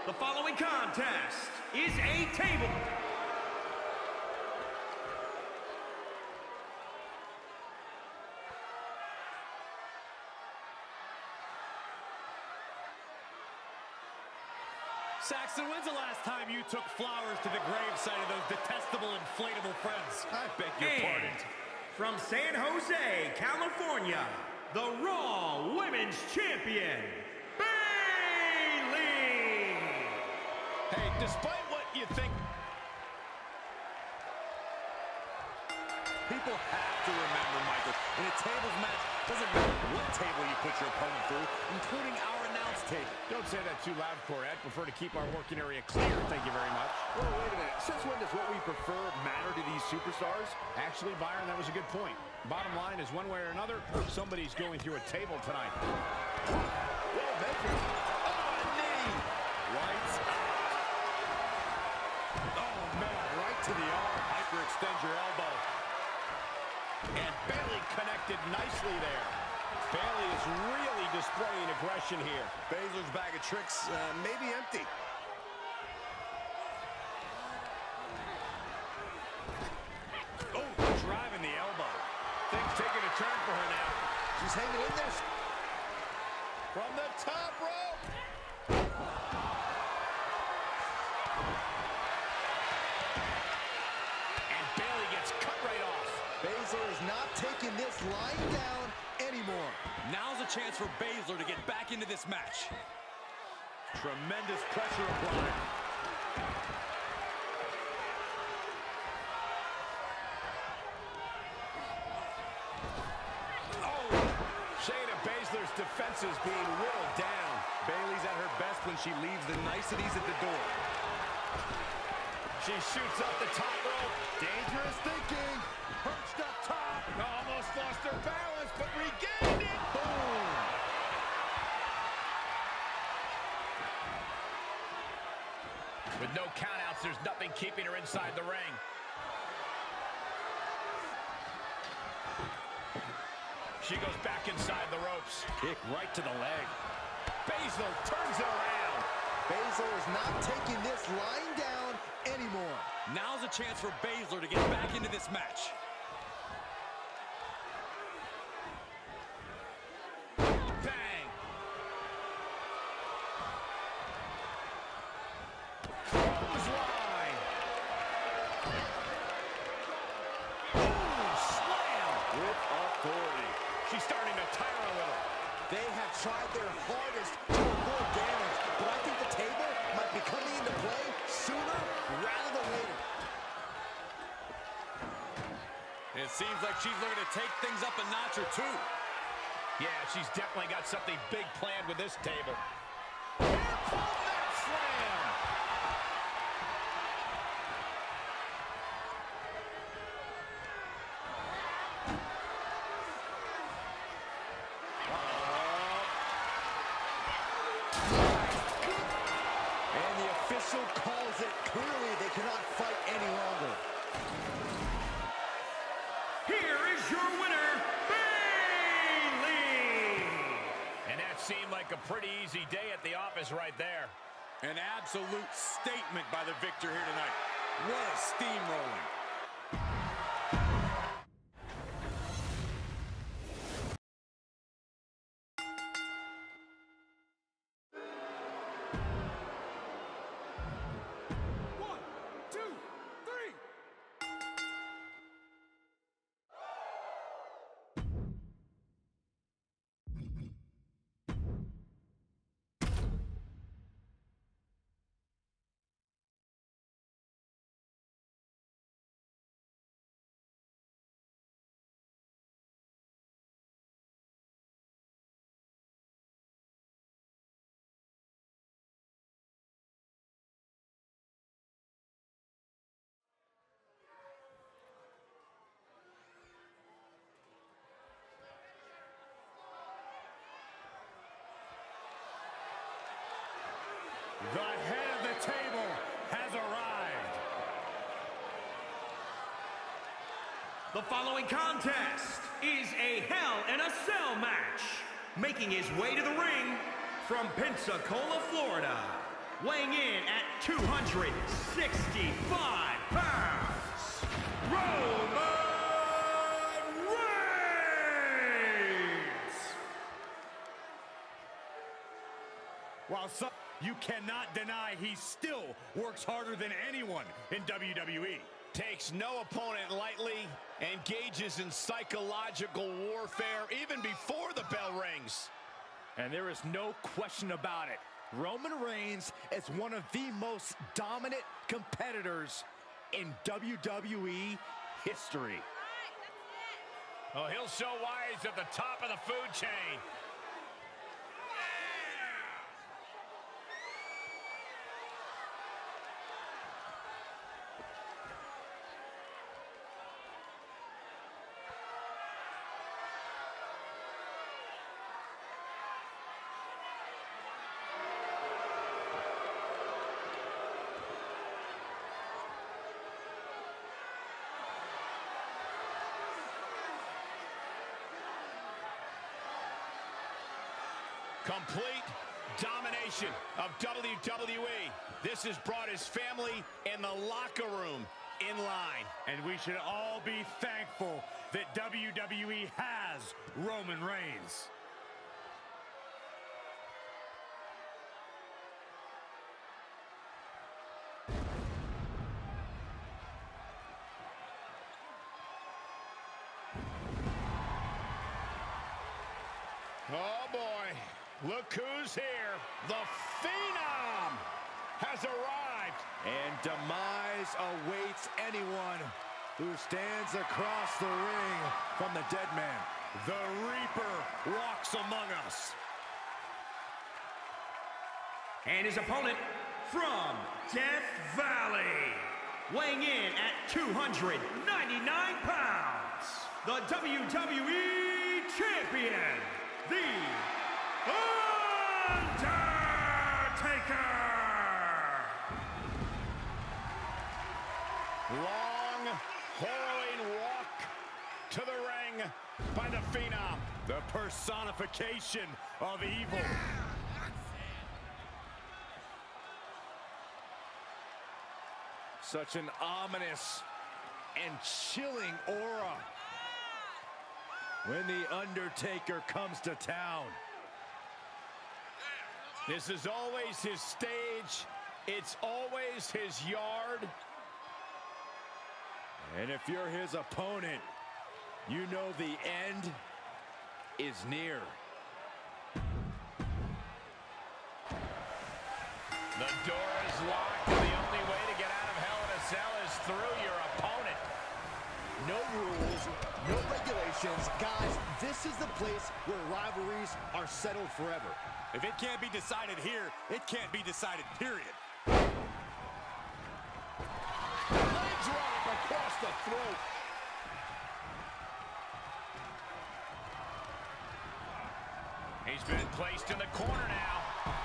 The following contest is a table. Saxton, when's the last time you took flowers to the gravesite of those detestable inflatable friends? I beg your pardon. From San Jose, California, the Raw Women's Champion, Bayley! Hey, despite what you think, people have to remember, Michael, in a tables match, doesn't matter what table you put your opponent through, including our announce table. Don't say that too loud, Corette. Prefer to keep our working area clear, thank you very much. Well, wait a minute. Since when does what we prefer matter to these superstars? Actually, Byron, that was a good point. Bottom line is, one way or another, somebody's going through a table tonight. Well, Baker. Oh, a knee. Lights out. Oh, man, right to the arm. Hyperextend your elbow. And Bayley connected nicely there. Bayley is really displaying aggression here. Baszler's bag of tricks may be empty. Oh, driving the elbow. Things taking a turn for her now. She's hanging in there. From the top rope. And Bayley gets cut right off. Baszler is not taking this lying down anymore. Now's a chance for Baszler to get back into this match. Tremendous pressure applied. Oh, Shayna Baszler's defense is being whittled down. Bayley's at her best when she leaves the niceties at the door. She shoots up the top rope. Dangerous thinking. Perched up top. Almost lost her balance, but regained it. Boom. With no countouts, there's nothing keeping her inside the ring. She goes back inside the ropes. Kick right to the leg. Baszler turns it around. Baszler is not taking this lying down anymore. Now's a chance for Baszler to get back into this match. Bang! Clothesline! Ooh, slam! With authority. She's starting to tire a little. They have tried their hardest to avoid damage, but I think the table might be coming into play sooner rather than later. It seems like she's looking to take things up a notch or two. Yeah, she's definitely got something big planned with this table. Here comes that slam! And the official calls it. Clearly, they cannot fight any longer. Here is your winner, Bayley! And that seemed like a pretty easy day at the office right there. An absolute statement by the victor here tonight. What a steamrolling. The head of the table has arrived. The following contest is a Hell in a Cell match. Making his way to the ring from Pensacola, Florida, weighing in at 265 pounds, Roman Reigns! While some, you cannot deny he still works harder than anyone in WWE. Takes no opponent lightly, engages in psychological warfare even before the bell rings. And there is no question about it. Roman Reigns is one of the most dominant competitors in WWE history. Oh, he'll show why he's at the top of the food chain. Complete domination of WWE. This has brought his family and the locker room in line. And we should all be thankful that WWE has Roman Reigns. Oh boy, look who's here. The Phenom has arrived. And demise awaits anyone who stands across the ring from the dead man. The Reaper walks among us. And his opponent from Death Valley, weighing in at 299 pounds, the WWE Champion, The Undertaker! Long, harrowing walk to the ring by the Phenom, the personification of evil. Such an ominous and chilling aura when the Undertaker comes to town. This is always his stage. It's always his yard. And if you're his opponent, you know the end is near. The door is locked, and the only way to get out of Hell in a Cell is through your opponent. No rules, no regulations. Guys, this is the place where rivalries are settled forever. If it can't be decided here, it can't be decided, period. Leg drop across the throat. He's been placed in the corner now.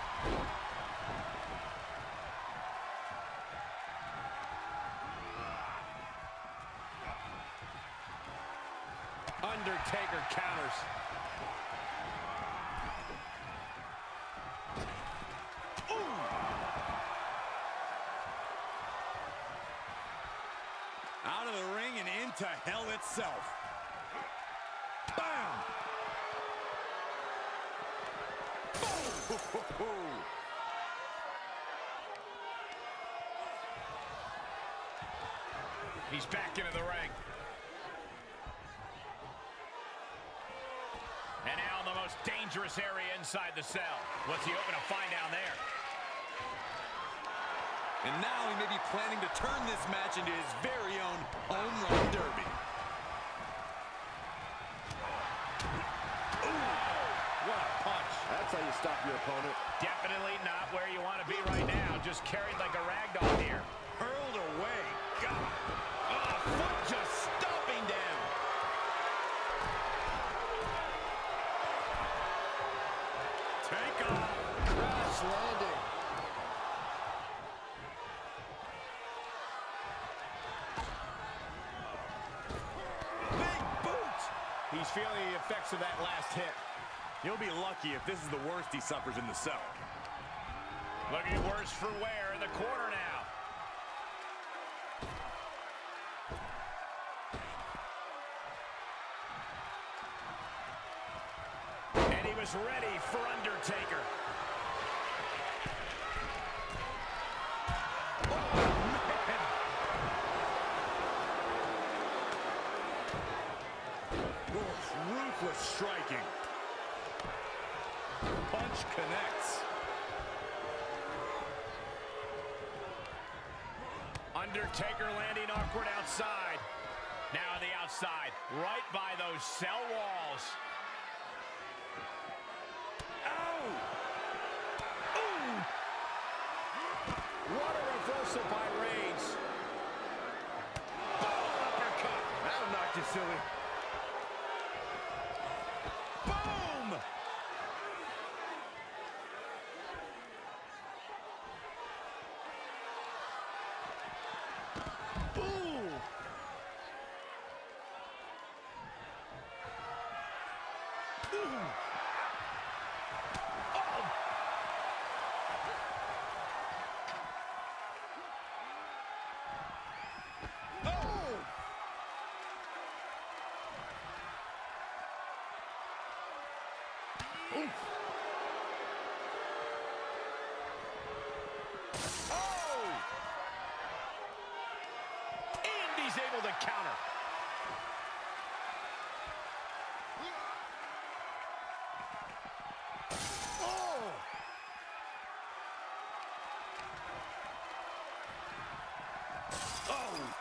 Undertaker counters. Ooh. Out of the ring and into hell itself. Bam! He's back into the ring. And now in the most dangerous area inside the cell. What's he hoping to find down there? And now he may be planning to turn this match into his very own home run derby. What a punch. That's how you stop your opponent. Definitely not where you want to be right now. Just carried like a rag doll here. Hurled away. God. Oh, foot just stomping down. Take off. Crash landing. Big boot. He's feeling the effects of that last hit. He'll be lucky if this is the worst he suffers in the cell. Looking worse for wear in the corner now. And he was ready for Undertaker. Ruthless striking. Punch connects. Undertaker landing awkward outside. Now on the outside, right by those cell walls. Oh! Ooh! What a reversal by Reigns. Boom! Uppercut. That'll knock you silly. Boom! Ooh! Ooh! He's able to counter. Oh! Oh!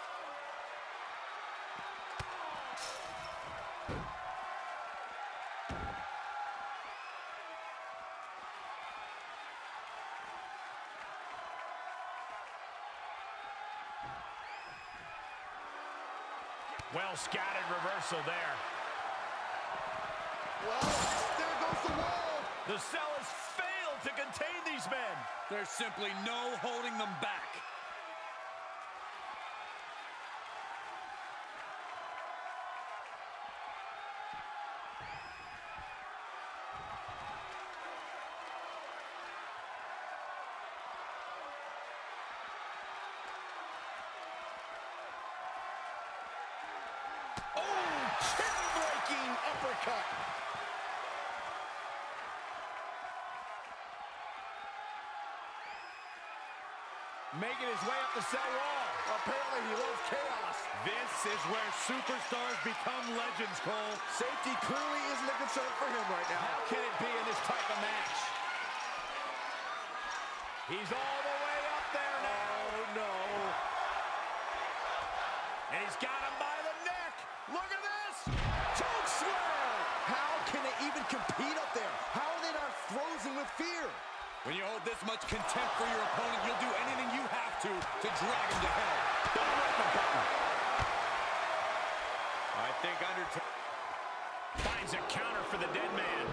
Well scattered reversal there. Well, there goes the wall. The cell has failed to contain these men. There's simply no holding them back. Uppercut. Making his way up the cell wall. Apparently he loves chaos. This is where superstars become legends, Cole. Safety clearly isn't a concern for him right now. How can it be in this type of match? He's all the way up there now. Oh, no. And he's got him by the neck. Look at this. Choke slam. How can they even compete up there? How are they not frozen with fear? When you hold this much contempt for your opponent, you'll do anything you have to drag him to hell. Don't let the button. I think Undertaker finds a counter for the dead man.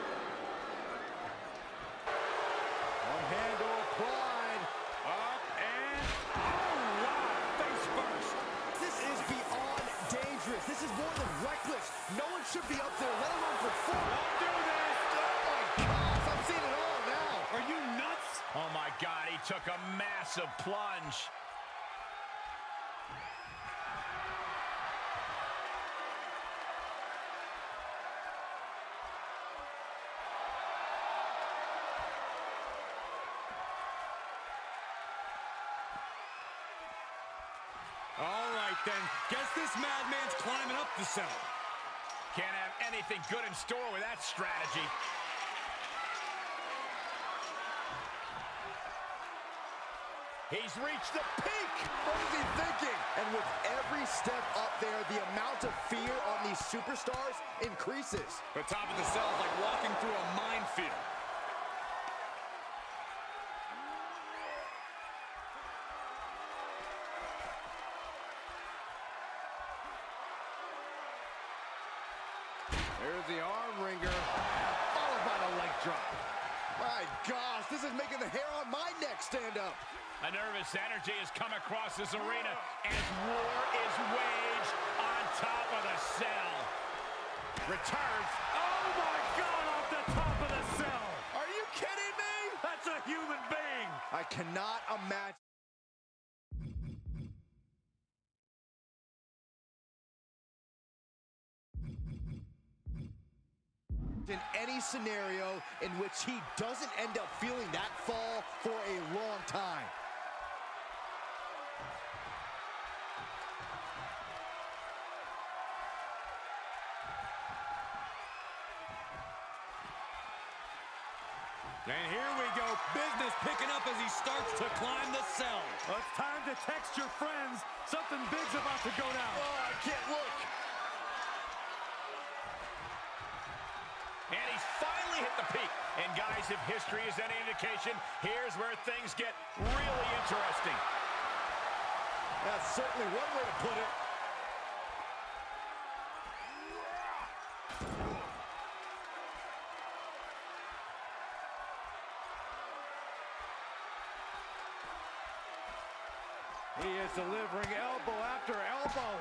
One handle applied. Up and... Oh, wow. Face first. This is beyond dangerous. This is more than reckless. No one should be up there, let alone perform. Don't do this. Oh, my gosh. I've seen it all now. Are you nuts? Oh, my God. He took a massive plunge. All right, then. Guess this madman's climbing up the cell. Can't have anything good in store with that strategy. He's reached the peak. What is he thinking? And with every step up there, the amount of fear on these superstars increases. The top of the cell is like walking through a minefield. There's the arm wringer, followed by the leg drop. My gosh, this is making the hair on my neck stand up. A nervous energy has come across this arena as war is waged on top of the cell. Returns. Oh, my God, off the top of the cell. Are you kidding me? That's a human being. I cannot imagine in any scenario in which he doesn't end up feeling that fall for a long time. And here we go, business picking up as he starts to climb the cell. Well, it's time to text your friends. Something big's about to go down. Oh, I can't look. And he's finally hit the peak. And guys, if history is any indication, here's where things get really interesting. That's certainly one way to put it. He is delivering elbow after elbow.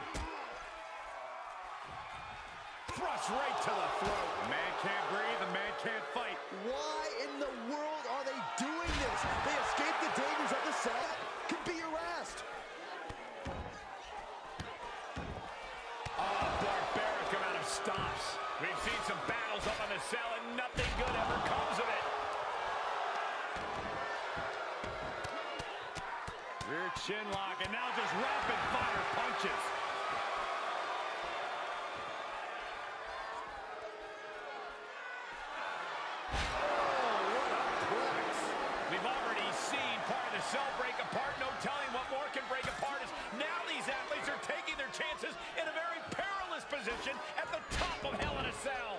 Thrust right to the throat. Man can't breathe, the man can't fight. Why in the world are they doing this? They escaped the dangers of the cell. Could be harassed. Oh, barbaric amount of stomps. We've seen some battles up on the cell, and nothing good ever comes of it. Rear chin lock, and now just rapid fire punches. We've already seen part of the cell break apart. No telling what more can break apart. As now these athletes are taking their chances in a very perilous position at the top of Hell in a Cell.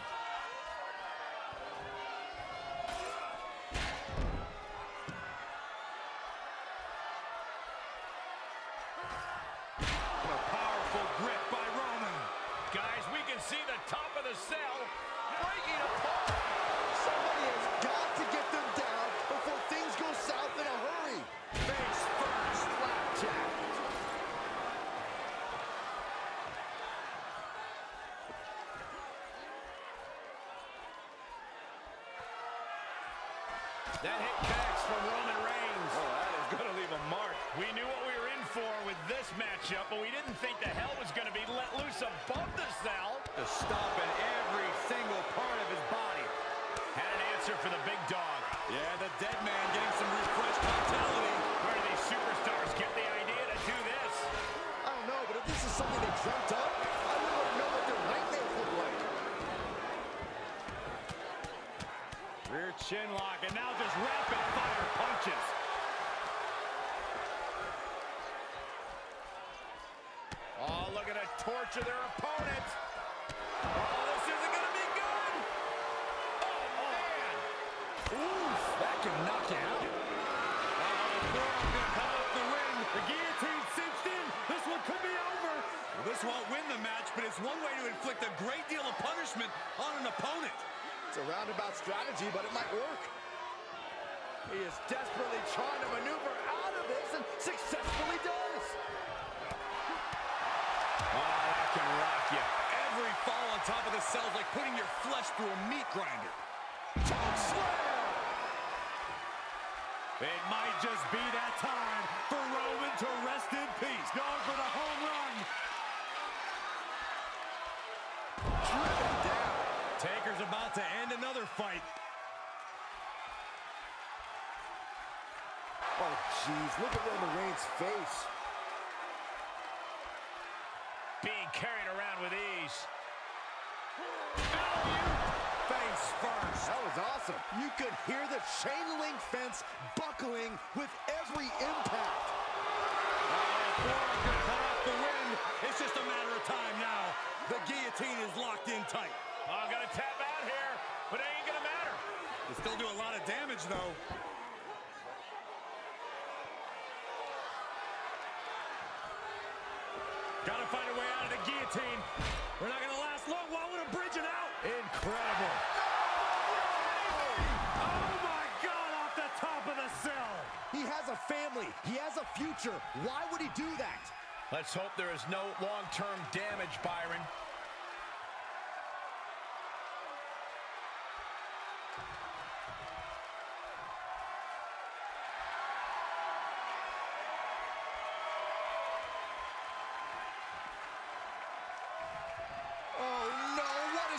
A powerful grip by Roman. Guys, we can see the top of the cell breaking apart. Somebody has got to get them down before things go south in a hurry. Face first, flapjack. That hit connects for Roman Reigns. Oh, that is going to leave a mark. We knew what we were in for with this matchup, but we didn't think the hell was going to be let loose above the cell. To stop in every single part of his body. Had an answer for the big dog. Yeah, the dead man getting some refreshed vitality. Where do these superstars get the idea to do this? I don't know, but if this is something they dreamt up, I wouldn't want to know what their nightmares look like. Rear chin lock, and now just rapid fire punches. Oh, look at it torture their opponent. Oh, this isn't going to be good. Oh, man. Oof, that can knock you out. Gonna come up the ring. The guillotine cinched in. This one could be over. Well, this won't win the match, but it's one way to inflict a great deal of punishment on an opponent. It's a roundabout strategy, but it might work. He is desperately trying to maneuver out of this and successfully does. Oh, that can rock you. Every fall on top of the cell is like putting your flesh through a meat grinder. Choke slam! It might just be that time for Roman to rest in peace. Going for the home run. Driven down. Taker's about to end another fight. Oh, jeez, look at Roman Reigns' face. Being carried around with ease. Face first. That was awesome. You could hear the chain link fence buckling with every impact. Gonna cut off the win. It's just a matter of time now. The guillotine is locked in tight. Oh, got to tap out here, but it ain't going to matter. They still do a lot of damage, though. Gotta find a way out of the guillotine. We're not gonna last long. Why would a bridging out? Incredible. Oh my God, off the top of the cell. He has a family. He has a future. Why would he do that? Let's hope there is no long-term damage, Byron.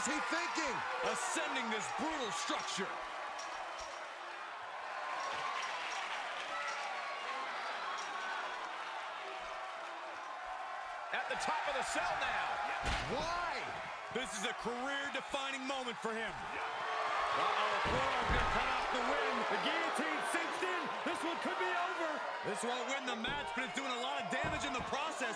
is he thinking? Ascending this brutal structure. At the top of the cell now. Why? This is a career-defining moment for him. Uh-oh, forearm gonna cut off the win. The guillotine cinched in. This one could be over. This won't win the match, but it's doing a lot of damage in the process.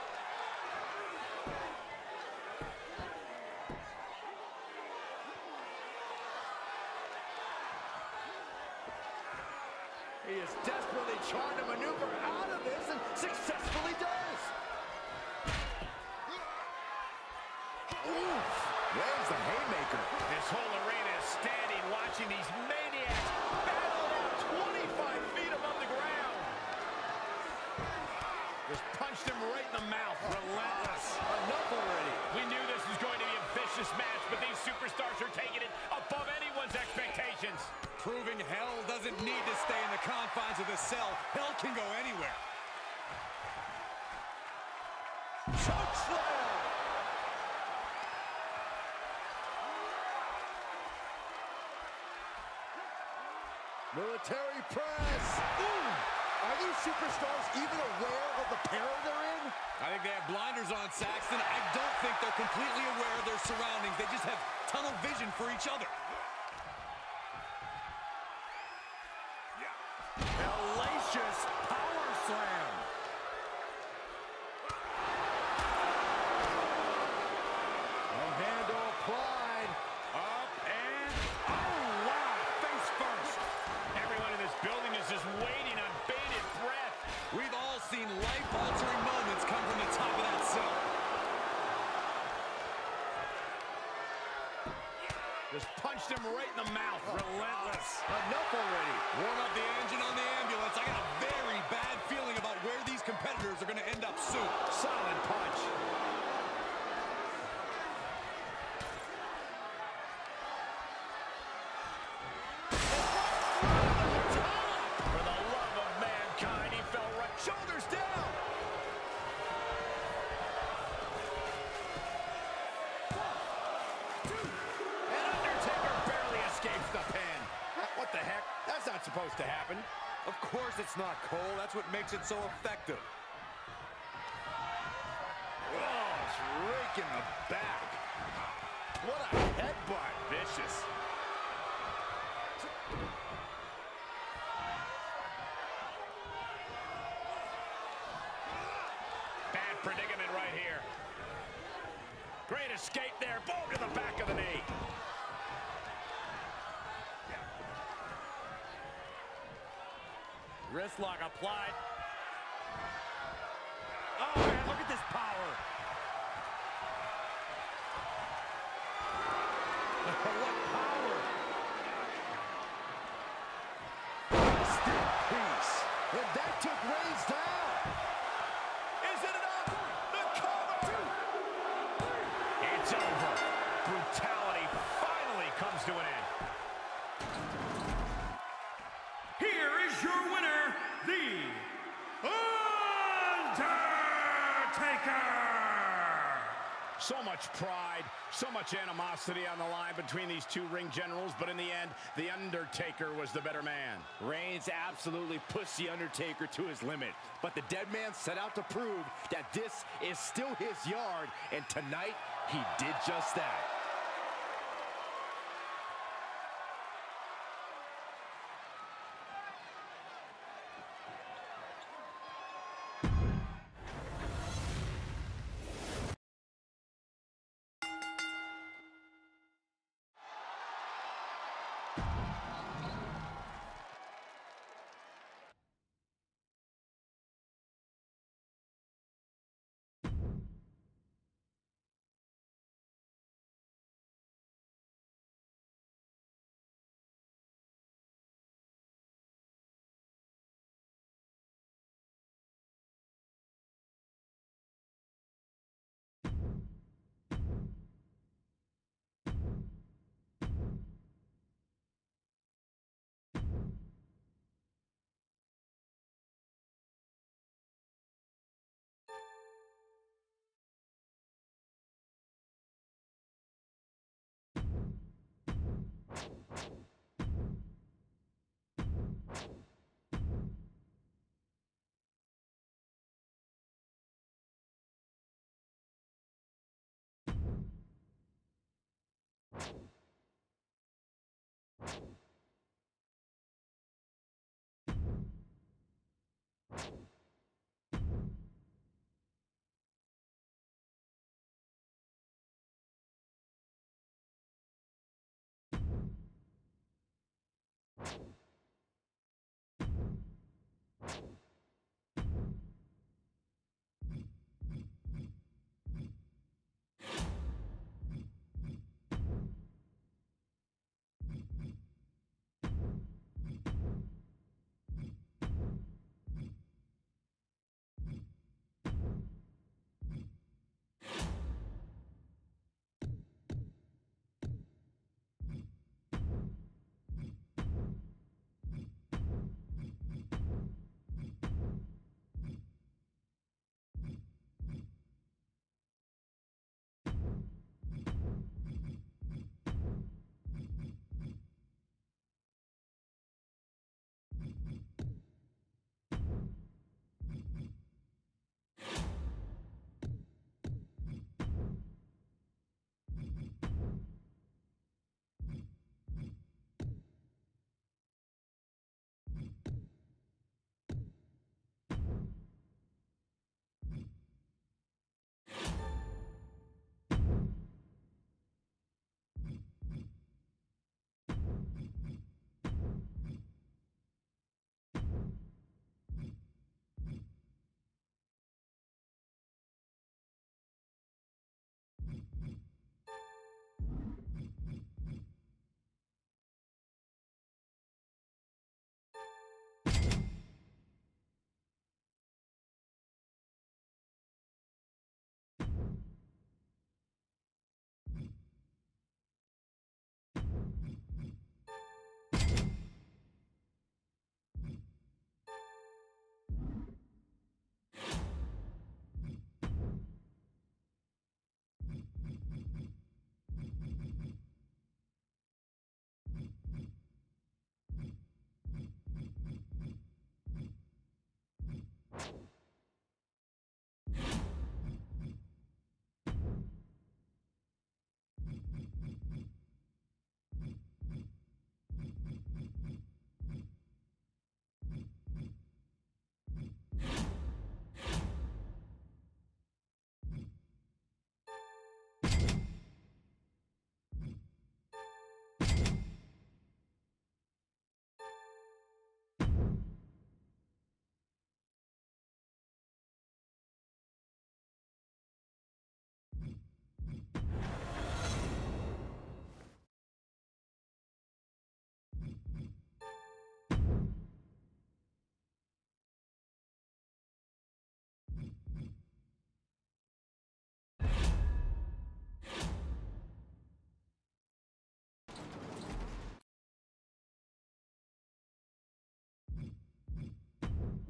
He is desperately trying to maneuver out of this and successfully does. Oof. There's the haymaker. This whole arena is standing watching these maniacs battle it out 25 feet above the ground. Just punched him right in the mouth. Relentless. Enough already. We knew this was going to be a vicious match, but these superstars are taking it above anyone's expectations. Proving hell doesn't need to stay in the confines of the cell. Hell can go anywhere. Chokeslam. Military press. Ooh. Are these superstars even aware of the peril they're in? I think they have blinders on, Saxton. I don't think they're completely aware of their surroundings. They just have tunnel vision for each other. Hellacious power slam. And handle applied. Up and, oh wow, face first. Everyone in this building is just waiting on bated breath. We've all seen life-altering moments come from the top of that cell. Just punched him right in the mouth. Relentless. Enough already. Warm up the engine on the ambulance. I got a very bad feeling about where these competitors are going to end up soon. Solid punch. For the love of mankind, he fell right. Shoulders down. And Undertaker barely escapes the pin. What the heck? That's not supposed to happen. Of course it's not, Cole. That's what makes it so effective. Oh, it's raking the back. What a headbutt. Vicious. Bad predicament right here. Great escape there. Boom to the back of the knee. Wrist lock applied. Oh, man, look at this power. What power. Rest in peace. And that took Reigns down. Is it enough? The cover! It's over. Brutality finally comes to an end. Here is your winner, The Undertaker! So much pride, so much animosity on the line between these two ring generals, but in the end, The Undertaker was the better man. Reigns absolutely pushed The Undertaker to his limit, but the dead man set out to prove that this is still his yard, and tonight, he did just that.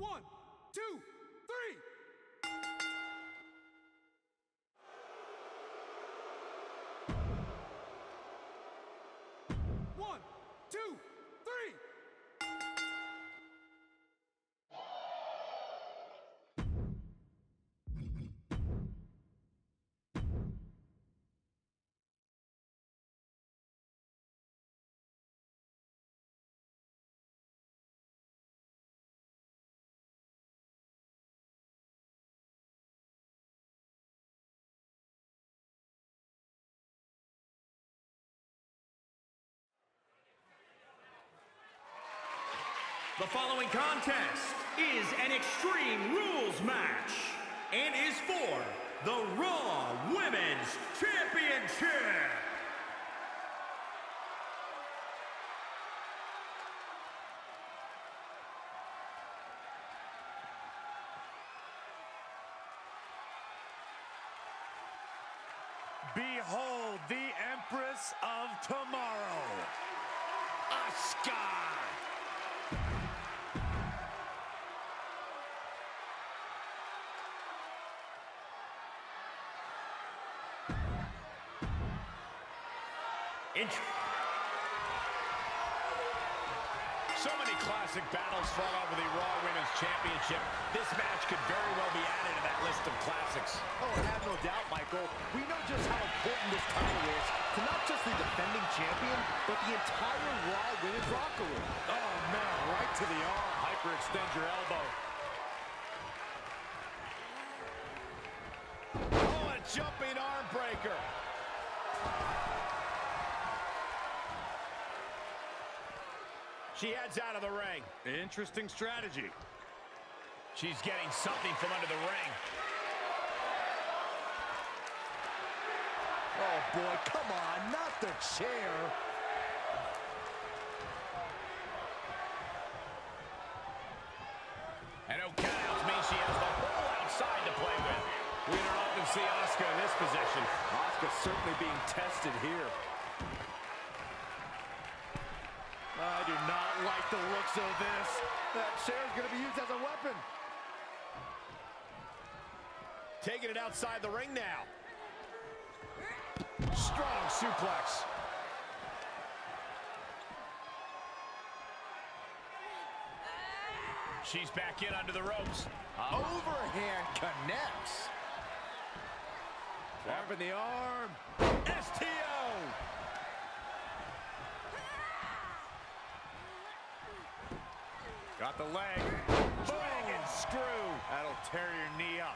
1, 2, 3. One, two, three. The following contest is an Extreme Rules match and is for the Raw Women's Championship. Behold the Empress of Tomorrow, Asuka. So many classic battles fought over the Raw Women's Championship. This match could very well be added to that list of classics. Oh, I have no doubt, Michael. We know just how important this title is to not just the defending champion, but the entire Raw Women's locker room. Oh, man, right to the arm. Hyperextend your elbow. Oh, a jumping arm breaker. She heads out of the ring. Interesting strategy. She's getting something from under the ring. Oh, boy, come on, not the chair. And no countouts means she has the whole outside to play with. We don't often see Asuka in this position. Asuka certainly being tested here. I do not like the looks of this. That chair's going to be used as a weapon. Taking it outside the ring now. Strong suplex. She's back in under the ropes. Overhand connects. Grabbing the arm. STO. Got the leg. Dragon screw. That'll tear your knee up.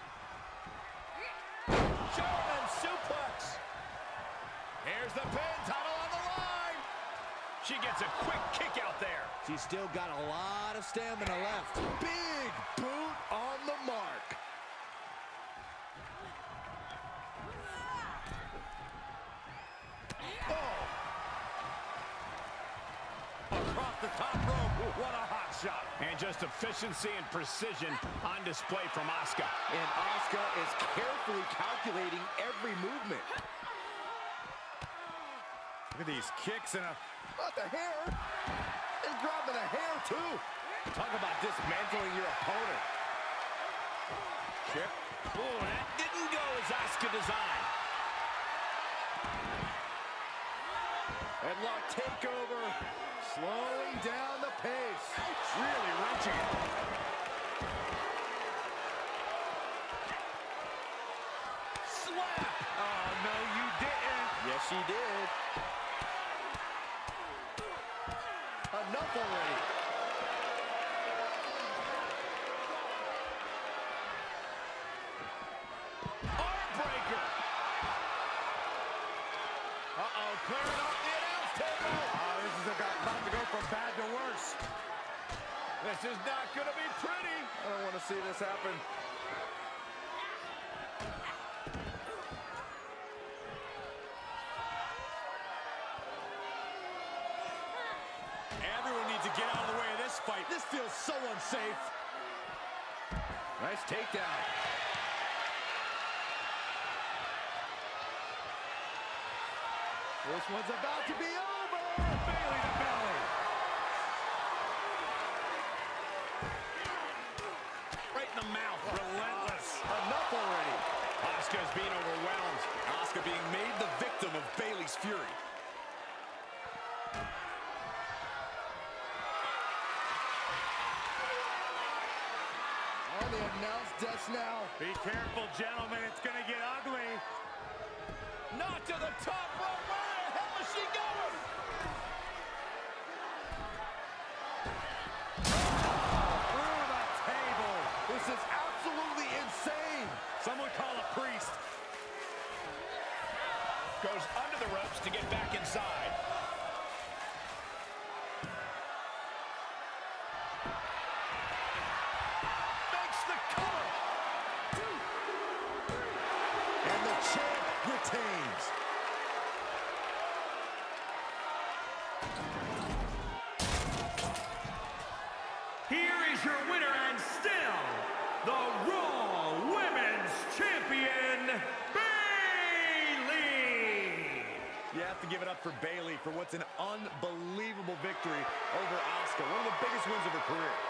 German suplex. Here's the pin, title on the line. She gets a quick kick out there. She's still got a lot of stamina left. Big boot on the mark. Oh. Across the top rope. What a hot shot. And just efficiency and precision on display from Asuka. And Asuka is carefully calculating every movement. Look at these kicks and a... Not the hair. He's grabbing the hair, too. Talk about dismantling your opponent. Kick. Oh, that didn't go as Asuka designed. Headlock takeover. Slowing down the pace. Really wrenching it. Slap. Oh, no, you didn't. Yes, she did. Enough already. Arm breaker. Uh-oh, clearing off the announce table. Oh, this is about to go from bad to worse. This is not going to be pretty. I don't want to see this happen. Everyone needs to get out of the way of this fight. This feels so unsafe. Nice takedown. This one's about to be over. Bailey to belly. Asuka being made the victim of Bayley's fury. On the announce desk now. Be careful, gentlemen. It's going to get ugly. Not to the top rope. Where the hell is she going? Through the table. This is absolutely insane. Someone call a priest. Goes under the ropes to get back inside. Makes the cover. 2, 3. And the champ retains. Here is your winner and still the Raw Women's Champion, Bayley. You have to give it up for Bayley for what's an unbelievable victory over Asuka. One of the biggest wins of her career.